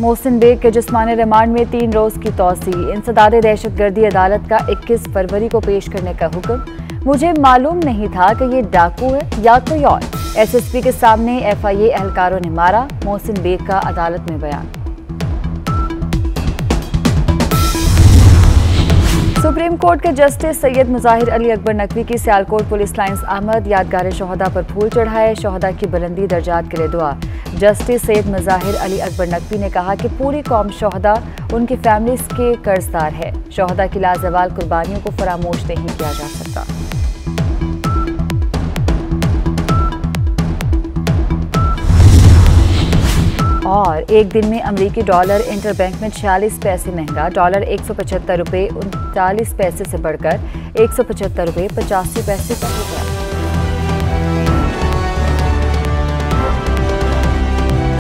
Mohsin bag के जिस्मानी remand में 3 रोज की तौसी। इंसदाद दहशतगर्दी अदालत का 21 फरवरी को पेश करने का हुक्म। मुझे मालूम नहीं था कि ये डाकू है या कोई और। एसएसपी के सामने एफआईए एहलकारों ने मारा। मोहसिन बेग का अदालत में बयान। सुप्रीम कोर्ट के जस्टिस सैयद मुजाहिर अली अकबर नकवी की सियालकोट पुलिस लाइंस आमद। यादगार शोहदा पर फूल चढ़ाए। शोहदा की बुलंदी दर्जात के लिए दुआ। जस्टिस सैयद मुजाहिर अली अकबर नकवी ने कहा कि पूरी कौम शोहदा उनकी फैमिलीज के कर्जदार है। शोहदा की लाजवाल कुर्बानियों को फरामोश नहीं किया जा सकता। और एक दिन में अमरीकी डॉलर इंटरबैंक में 46 पैसे महंगा। डॉलर 175 रुपये 39 पैसे से बढ़कर 175 रुपये 85 पैसे पर हो गया।